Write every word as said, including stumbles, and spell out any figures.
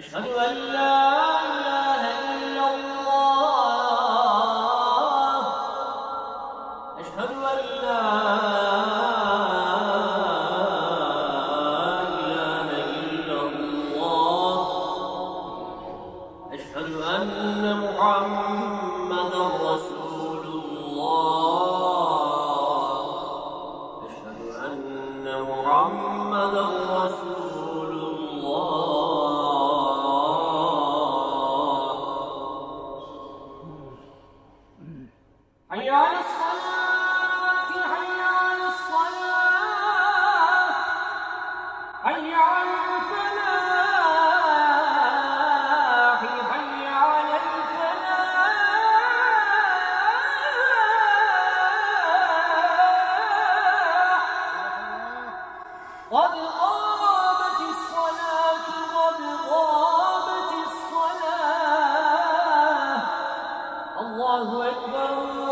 أشهد أن لا إله إلا الله أشهد أن لا إله إلا الله أشهد أن محمدا رسول الله أشهد أن محمدا رسول الله حي على الصلاة حي على الصلاة حي على الفلاح حي على الفلاح قد قامت الصلاة قد قامت الصلاة الله أكبر